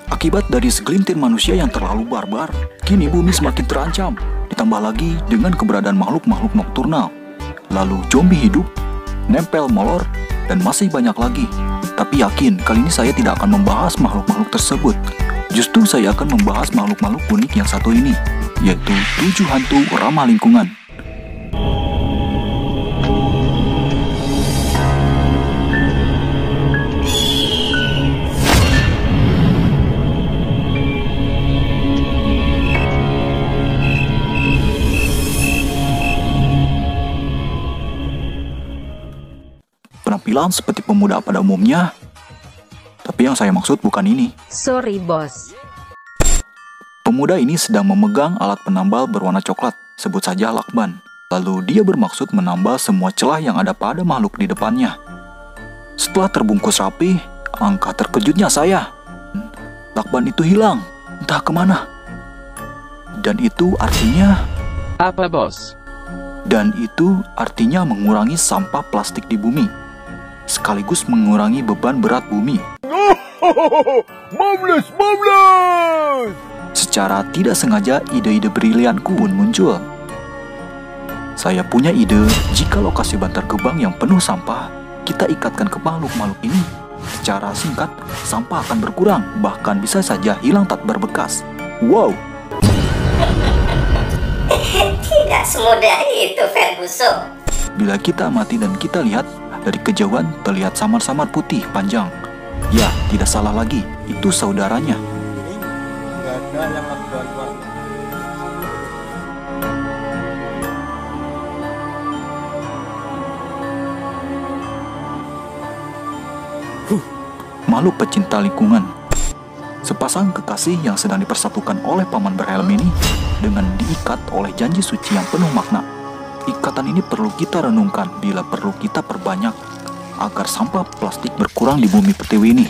Akibat dari segelintir manusia yang terlalu barbar, kini bumi semakin terancam. Ditambah lagi dengan keberadaan makhluk-makhluk nokturnal. Lalu zombie hidup, nempel molor, dan masih banyak lagi. Tapi yakin kali ini saya tidak akan membahas makhluk-makhluk tersebut. Justru saya akan membahas makhluk-makhluk unik yang satu ini, yaitu 7 hantu ramah lingkungan. Penampilan seperti pemuda pada umumnya, tapi yang saya maksud bukan ini. Sorry, bos. Pemuda ini sedang memegang alat penambal berwarna coklat, sebut saja lakban. Lalu dia bermaksud menambal semua celah yang ada pada makhluk di depannya. Setelah terbungkus rapi, angka terkejutnya saya. Lakban itu hilang, entah kemana. Dan itu artinya... Apa, bos? Dan itu artinya mengurangi sampah plastik di bumi, sekaligus mengurangi beban berat bumi. Mamles! Secara tidak sengaja, ide-ide brilianku pun muncul. Saya punya ide, jika lokasi Bantar Gebang yang penuh sampah, kita ikatkan ke makhluk-makhluk ini. Secara singkat, sampah akan berkurang, bahkan bisa saja hilang tak berbekas. Wow! Tidak semudah itu, Ferguson. Bila kita amati dan kita lihat, dari kejauhan terlihat samar-samar putih panjang. Ya, tidak salah lagi, itu saudaranya. Nggak ada yang lakban warna. Makhluk pecinta lingkungan. Sepasang kekasih yang sedang dipersatukan oleh paman berhelm ini dengan diikat oleh janji suci yang penuh makna. Ikatan ini perlu kita renungkan bila perlu kita perbanyak agar sampah plastik berkurang di bumi pertiwi ini.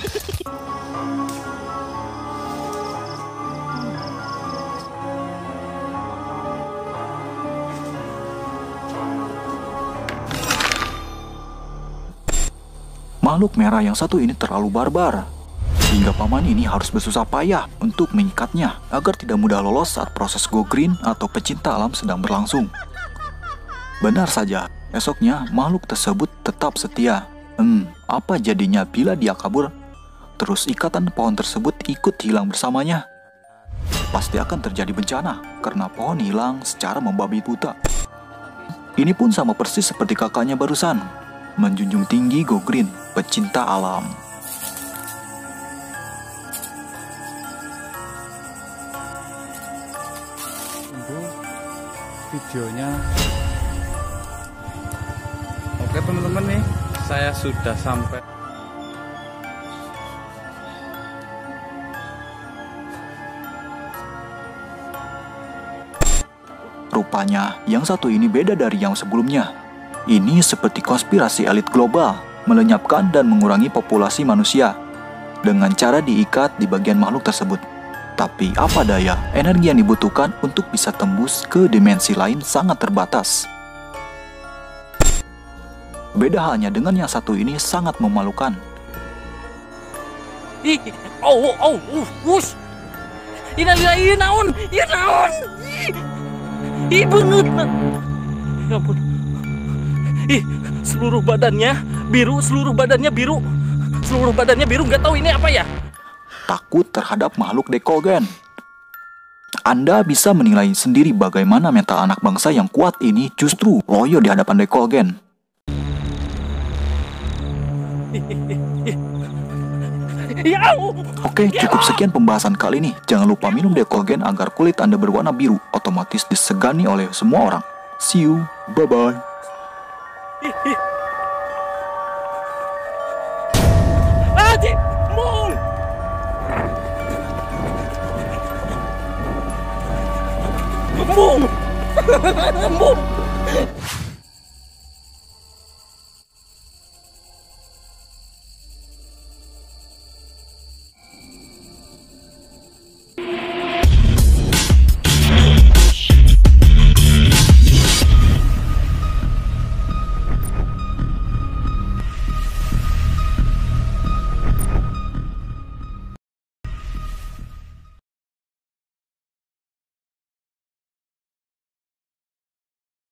Makhluk merah yang satu ini terlalu barbar, hingga paman ini harus bersusah payah untuk mengikatnya agar tidak mudah lolos saat proses go green atau pecinta alam sedang berlangsung. Benar saja, esoknya makhluk tersebut tetap setia. Apa jadinya bila dia kabur? Terus ikatan pohon tersebut ikut hilang bersamanya? Pasti akan terjadi bencana, karena pohon hilang secara membabi buta. Ini pun sama persis seperti kakaknya barusan, menjunjung tinggi go green, pecinta alam. Tunggu videonya. Oke teman-teman nih, saya sudah sampai. Rupanya yang satu ini beda dari yang sebelumnya. Ini seperti konspirasi elit global, melenyapkan dan mengurangi populasi manusia dengan cara diikat di bagian makhluk tersebut. Tapi apa daya, energi yang dibutuhkan untuk bisa tembus ke dimensi lain sangat terbatas. Beda halnya dengan yang satu ini sangat memalukan. Wush. Innalillahi naon. Banget. Ya ampun. Seluruh badannya biru, nggak tahu ini apa ya. Takut terhadap makhluk dekogen. Anda bisa menilai sendiri bagaimana mental anak bangsa yang kuat ini justru loyo di hadapan dekogen. Oke, cukup sekian pembahasan kali ini. Jangan lupa minum dekogen agar kulit Anda berwarna biru, otomatis disegani oleh semua orang. See you, bye-bye. Boom!